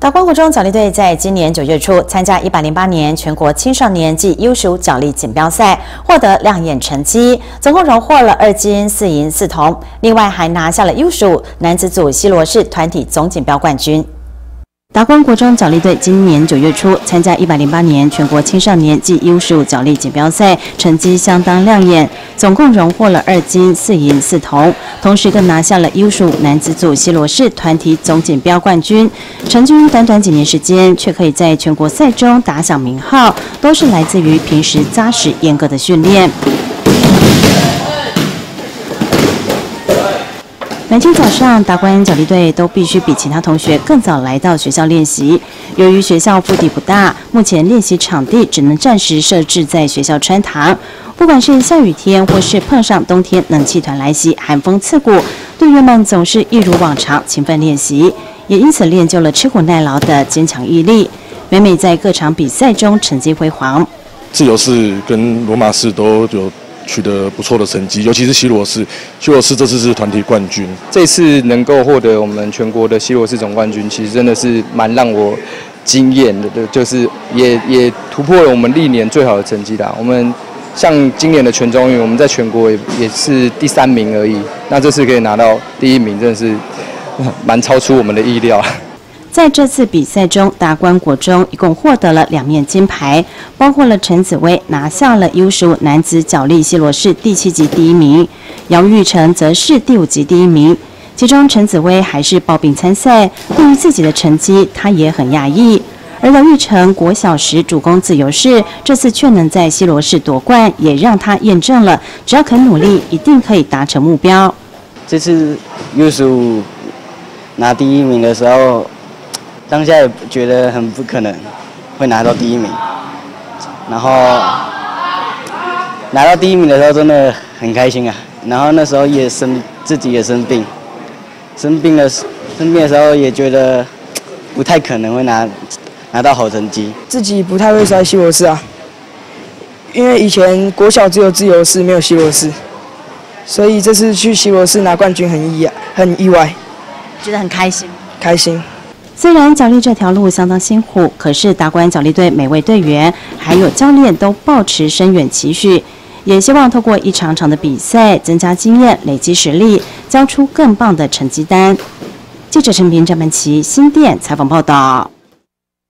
达观国中角力队在今年9月初参加108年全国青少年暨 U15角力锦标赛，获得亮眼成绩，总共荣获了2金4银4铜，另外还拿下了 U15男子组西罗市团体总锦标冠军。 达观国中角力队今年9月初参加108年全国青少年暨 U15角力锦标赛，成绩相当亮眼，总共荣获了2金4银4铜，同时更拿下了 U15男子组西罗市团体总锦标冠军。成军短短几年时间，却可以在全国赛中打响名号，都是来自于平时扎实严格的训练。 每天早上，达观角力队都必须比其他同学更早来到学校练习。由于学校腹地不大，目前练习场地只能暂时设置在学校穿堂。不管是下雨天，或是碰上冬天冷气团来袭、寒风刺骨，队员们总是一如往常勤奋练习，也因此练就了吃苦耐劳的坚强毅力。每每在各场比赛中成绩辉煌。 自由式跟罗马式都有 取得不错的成绩，尤其是西罗市，西罗市这次是团体冠军。 这次能够获得我们全国的西罗市总冠军，其实真的是蛮让我惊艳的，就是也突破了我们历年最好的成绩啦。我们像今年的全中运，我们在全国也是第3名而已，那这次可以拿到第1名，真的是蛮超出我们的意料。 在这次比赛中，达观国中一共获得了2面金牌，包括了陈子威拿下了 U15男子角力西罗市第7级第1名，姚玉成则是第5级第1名。其中陈子威还是抱病参赛，对于自己的成绩他也很讶异。而姚玉成国小时主攻自由式，这次却能在西罗市夺冠，也让他验证了只要肯努力，一定可以达成目标。 这次 U15拿第1名的时候， 当下也觉得很不可能会拿到第1名，然后拿到第1名的时候真的很开心啊。然后那时候也自己也生病的时候也觉得不太可能会拿到好成绩。 自己不太会摔西罗式啊，因为以前国小只有自由式没有西罗式，所以这次去西罗式拿冠军很意外， 觉得很开心。 开心。 虽然角力这条路相当辛苦，可是达观角力队每位队员还有教练都抱持深远期许，也希望透过一场场的比赛增加经验、累积实力，交出更棒的成绩单。记者陈平、张曼琪新店采访报道。